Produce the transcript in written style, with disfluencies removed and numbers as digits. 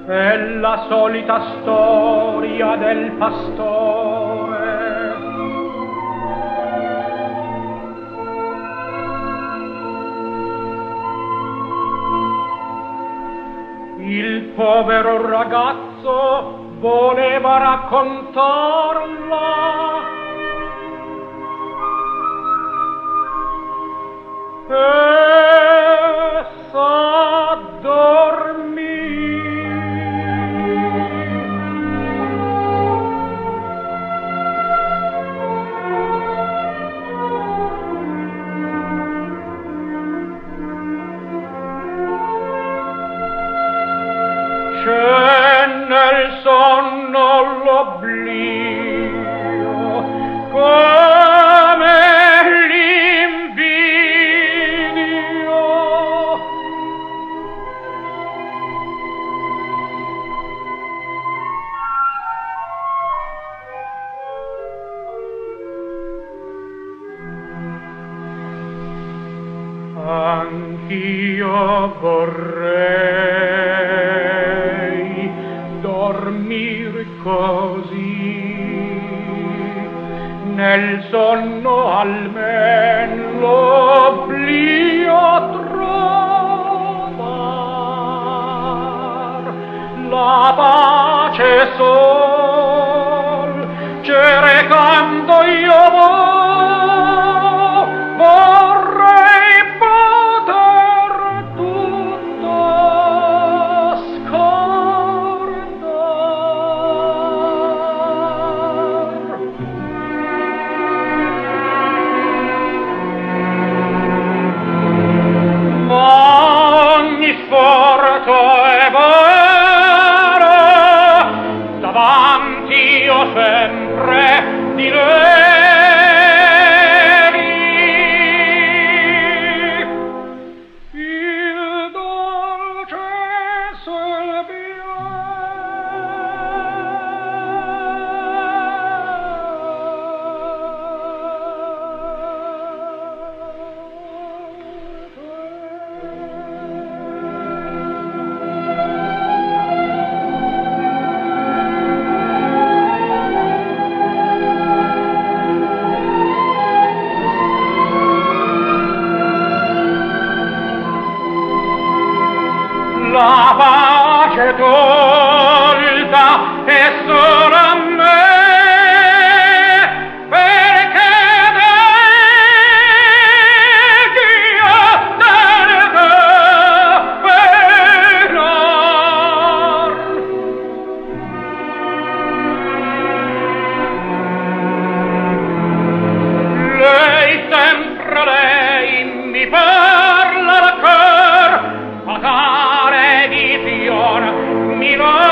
È la solita storia del pastore. Il povero ragazzo voleva raccontarla. E s'addormì. C'è nel sonno l'oblio, come l'invidio. Anch'io vorrei dormir così, nel sonno almen l'oblio trovar, la pace sol, cercando io vorrei poter tutto scordar. Ma ogni sforzo è vero, davanti io sempre di lei. La pace tolta è solo a me, perché Dio deve penar. Lei, sempre lei, mi parla al cor, mi